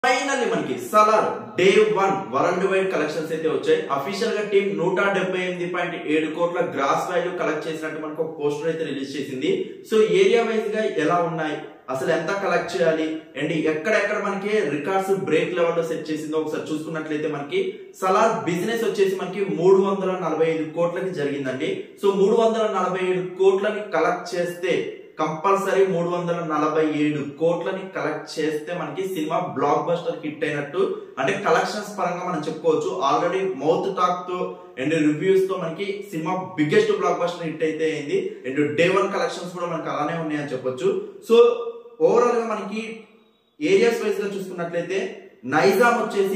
Finally మనకి Salaar day 1 world wide collections అయితే వచ్చాయి. అఫీషియల్ గా టీం 178.7 కోట్ల గ్రాస్ వాల్యూ కలెక్ట్ చేసినట్టు మనకు ఒక పోస్టర్ అయితే రిలీజ్ చేసింది. సో ఏరియా వైజ్ గా ఎలా ఉన్నాయి, అసలు ఎంత కలెక్ట్ చేయాలి అండ్ ఎక్కడెక్కడ మనకి రికార్డ్స్ బ్రేక్ లెవెల్ లో సెట్ చేసిందో ఒకసారి చూసుకున్నట్లయితే మనకి సలార్ బిజినెస్ వచ్చేసి మనకి 345 కోట్లకి జరిగిందండి. సో 347 కోట్లని కలెక్ట్ చేస్తే కంపల్సరీ 347 కోట్లని కలెక్ట్ చేస్తే మనకి సినిమా బ్లాక్ బస్టర్ హిట్ అయినట్టు, అంటే కలెక్షన్స్ పరంగా మనం చెప్పుకోవచ్చు. ఆల్రెడీ మౌత్ టాక్ తో అండ్ రివ్యూస్ తో మనకి సినిమా బిగ్గెస్ట్ బ్లాక్ బస్టర్ హిట్ అయితే అయింది. అండ్ డే 1 కలెక్షన్స్ కూడా మనకి అలానే ఉన్నాయని చెప్పొచ్చు. సో ఓవరాల్ గా మనకి ఏరియాస్ వైజ్ గా చూసుకున్నట్లయితే నైజాం వచ్చేసి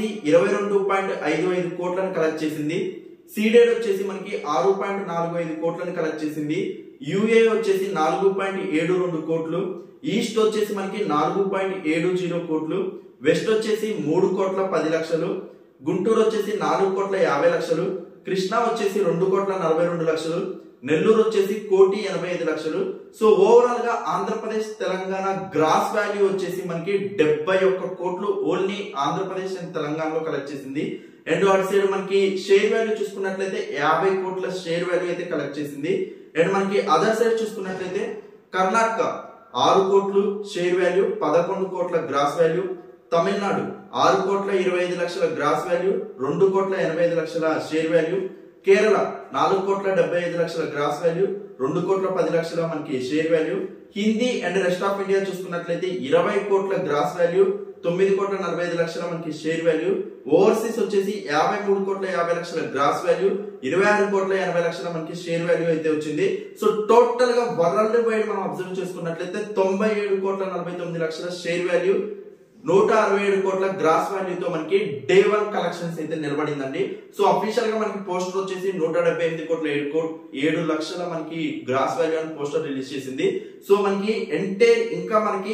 22.55 కోట్లను కలెక్ట్ చేసింది. సీడెడ్ వచ్చేసి మనకి 6.45 కోట్లను కలెక్ట్ చేసింది. యూఏ వచ్చేసి 4.72 కోట్లు. ఈస్ట్ వచ్చేసి మనకి 4.70 కోట్లు. వెస్ట్ వచ్చేసి 3 కోట్ల 10 లక్షలు. గుంటూరు వచ్చేసి 4 కోట్ల 50 లక్షలు. కృష్ణా వచ్చేసి 2 కోట్ల 42 లక్షలు. నెల్లూరు వచ్చేసి 1,85 లక్షలు. సో ఓవరాల్ గా ఆంధ్రప్రదేశ్ తెలంగాణ గ్రాస్ వాల్యూ వచ్చేసి మనకి 71 కోట్లు ఓన్లీ ఆంధ్రప్రదేశ్ అండ్ తెలంగాణలో కలెక్ట్ చేసింది. అండ్ అటు సైడ్ మనకి షేర్ వాల్యూ చూసుకున్నట్లయితే 50 కోట్ల షేర్ వాల్యూ అయితే కలెక్ట్ చేసింది. అండ్ మనకి అదర్ సైడ్ చూసుకున్నట్లయితే కర్ణాటక 6 కోట్లు షేర్ వాల్యూ, 11 కోట్ల గ్రాస్ వాల్యూ. తమిళనాడు 6 కోట్ల 25 లక్షల గ్రాస్ వాల్యూ, 2 కోట్ల 85 లక్షల షేర్ వాల్యూ. కేరళ 4 కోట్ల 75 లక్షల గ్రాస్ వాల్యూ, 2 కోట్ల 10 లక్షల మనకి share value. Hindi and rest of India చూసుకున్నట్లయితే 20 కోట్ల గ్రాస్ వాల్యూ, 9 కోట్ల 45 లక్షల మనకి షేర్ వాల్యూ. ఓవర్సీస్ వచ్చేసి 53 కోట్ల 50 లక్షల గ్రాస్ వాల్యూ, 26 కోట్ల 80 లక్షల మనకి షేర్ వాల్యూ అయితే వచ్చింది. సో టోటల్ గా వరల్డ్ వైడ్ మనం అబ్జర్వ్ చేసుకున్నట్లయితే 97 కోట్ల 49 లక్షల షేర్ వాల్యూ, 167 కోట్ల గ్రాస్ వాల్యూతో మనకి డే 1 కలెక్షన్స్ అయితే నిలబడిందండి. సో అఫీషియల్ గా మనకి పోస్టర్ వచ్చేసి 178 కోట్ల 7 లక్షల మనకి గ్రాస్ వాల్యూ అని పోస్టర్ రిలీజ్ చేసింది. సో మనకి ఎంటైర్ ఇంకా మనకి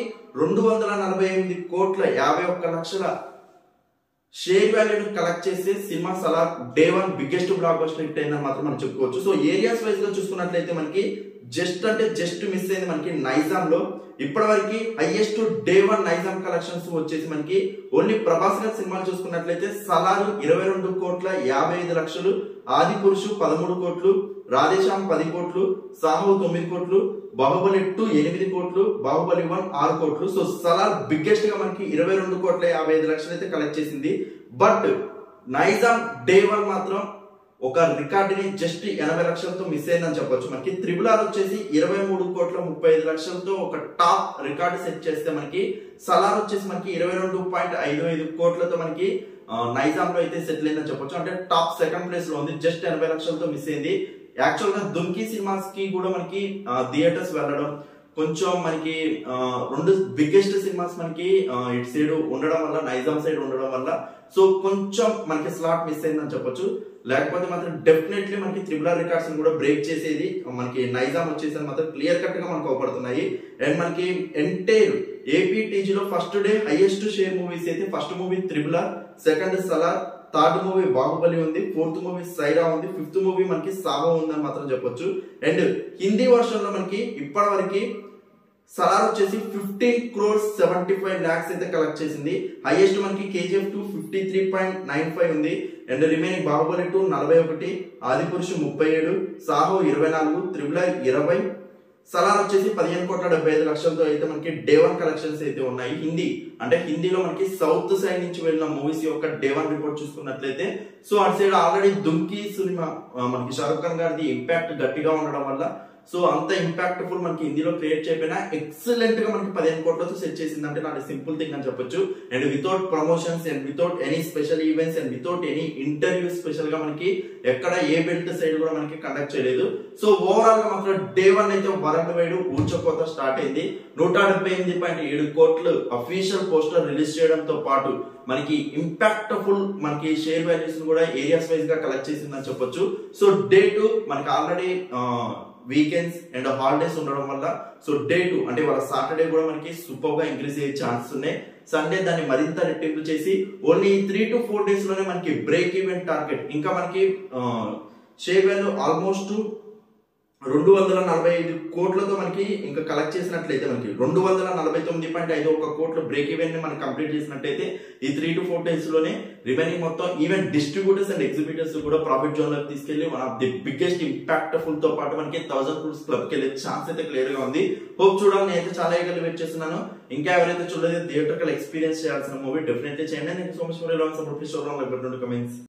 248 కోట్ల 51 లక్షల షేర్ వాల్యూని కలెక్ట్ చేసి సినిమా Salaar day 1 biggest blockbuster hit అయిందని మాత్రం మనం చెప్పుకోవచ్చు. సో ఏరియాస్ వైజ్ గా చూసుకున్నట్లయితే మనకి జస్ట్ మిస్ అయింది మనకి నైజాం లో. ఇప్పటి వరకు హైయెస్ట్ డే 1 నైజాం కలెక్షన్స్ వచ్చేసి మనకి ఓన్లీ ప్రభాస్ గారి సినిమాలు చూసుకున్నట్లయితే సలార్ 22 కోట్ల 55 లక్షలు, ఆది పురుషు 13 కోట్లు, రాధేశ్యామ్ 10 కోట్లు, సాహో 9 కోట్లు, బాహుబలి 2 8 కోట్లు, బాహుబలి 1 6 కోట్లు. సో సలార్ బిగ్గెస్ట్ గా మనకి 22 కోట్ల 55 లక్షలు అయితే కలెక్ట్ చేసింది. బట్ నైజాం డే 1 మాత్రం ఒక రికార్డుని జస్ట్ 80 లక్షలతో మిస్ అయిందని చెప్పొచ్చు. మనకి త్రిబుల్ ఆర్ వచ్చేసి 23 కోట్ల 35 లక్షలతో ఒక టాప్ రికార్డు సెట్ చేస్తే మనకి సలార్ వచ్చేసి మనకి 22.55 కోట్లతో మనకి నైజాం లో అయితే సెటిల్ అయిందని చెప్పొచ్చు. అంటే టాప్ సెకండ్ ప్లేస్ లో ఉంది, జస్ట్ 80 లక్షలతో మిస్ అయింది. యాక్చువల్ గా దుమ్కి సినిమాస్ కి కూడా మనకి థియేటర్స్ వెళ్ళడం కొంచెం మనకి 2 బిగ్గెస్ట్ సినిమాస్ మనకి ఇటు సైడ్ ఉండడం వల్ల, నైజాం సైడ్ ఉండడం వల్ల సో కొంచెం మనకి స్లాట్ మిస్ అయిందని చెప్పొచ్చు. లేకపోతే మాత్రం డెఫినెట్లీ మనకి త్రిబుల్ ఆర్ రికార్డ్స్ కూడా బ్రేక్ చేసేది మనకి నైజాం వచ్చేసి మాత్రం క్లియర్ కట్ గా మనకు అవపడుతున్నాయి. అండ్ మనకి ఎంటైర్ ఏపీటీజీ లో first day highest share movies అయితే first movie triple R, second Salaar, third movie Baahubali ఉంది, ఫోర్త్ మూవీ సైరా ఉంది, ఫిఫ్త్ మూవీ మనకి సాహో ఉందని మాత్రం చెప్పొచ్చు. అండ్ హిందీ వర్షన్ లో మనకి ఇప్పటి వరకు సలార్ వచ్చేసి 15 crores 75 lakhs అయితే కలెక్ట్ చేసింది. హైయెస్ట్ మనకి KGF 2 53.95 ఉంది. And remaining Baahubali 2 41, Adipurush 37, Saaho 24, triple R 20, Salaar వచ్చేసి 15 కోట్ల 75 లక్షలతో అయితే మనకి డే 1 కలెక్షన్స్ అయితే ఉన్నాయి. హిందీలో మనకి సౌత్ సైడ్ నుంచి వెళ్ళిన మూవీస్ యొక్క డే 1 రిపోర్ట్ చూసుకున్నట్లయితే సో అటు సైడ్ ఆల్రెడీ దుమ్కి సినిమా మనకి షారుఖ్ ఖాన్ గారిది ఇంపాక్ట్ గట్టిగా ఉండడం వల్ల సో అంత ఇంపాక్ట్ ఫుల్ మనకి హిందీలో క్రియేట్ చేయకపోయినా ఎక్సలెంట్ గా మనకి 15 కోట్లతో సెట్ చేసింది. అంటే నాకు సింపుల్ థింగ్ అని చెప్పొచ్చు. And without promotions and without any special events and without any interview special గా మనకి ఎక్కడ ఏ బెల్ట్ సైడ్ కూడా మనకి కండక్ట్ చేయలేదు. సో ఓవరాల్ గా మాత్రం డే 1 అయితే వరల్డ్ వైడ్ ఊచకోత స్టార్ట్ అయింది. 178.7 కోట్లు అఫీషియల్ పోస్టర్ రిలీజ్ చేయడంతో పాటు మనకి ఇంపాక్ట్ ఫుల్ మనకి షేర్ వాల్యూస్ కూడా ఏరియాస్ వైజ్ గా కలెక్ట్ చేసిందని చెప్పొచ్చు. సో డే 2 మనకి ఆల్రెడీ వీకెండ్స్ అండ్ హాలిడేస్ ఉండడం వల్ల సో డే 2 అంటే వాళ్ళ సాటర్డే కూడా మనకి సూపర్ గా ఇంక్రీజ్ అయ్యే ఛాన్సెస్ ఉన్నాయి. సండే దాన్ని మరింత రెట్టింపు చేసి ఓన్లీ 3 to 4 days లోనే మనకి బ్రేక్ ఈవెన్ టార్గెట్ ఇంకా మనకి షేర్ వాల్యూ ఆల్మోస్ట్ 245 కోట్లతో మనకి ఇంకా కలెక్ట్ చేసినట్లయితే మనకి 249.51 కోట్ల బ్రేక్ ఈవెన్ ని మనం కంప్లీట్ చేసినట్లయితే ఈ 3 to 4 days లోనే రిమైనింగ్ మొత్తం ఈవెన్ డిస్ట్రిబ్యూటర్స్ అండ్ ఎగ్జిబిటర్స్ కూడా ప్రాఫిట్ జోన్ లోకి తీసుకెళ్లి one of the biggest impactful తో పాటు మనకి 1000 crores క్లబ్ కి వెళ్ళే ఛాన్స్ అయితే క్లియర్ గా ఉంది. హోప్ చూడాలని నేనైతే చాలా ఈగర్లీ వెయిట్ చేస్తున్నాను. ఇంకా ఎవరైతే చూడలేదు థియేటర్కల్ ఎక్స్పీరియన్స్ చేయాల్సిన మూవీ డెఫినెట్లీ చేయండి. Thank you so much for your support. Please show down like button to comments.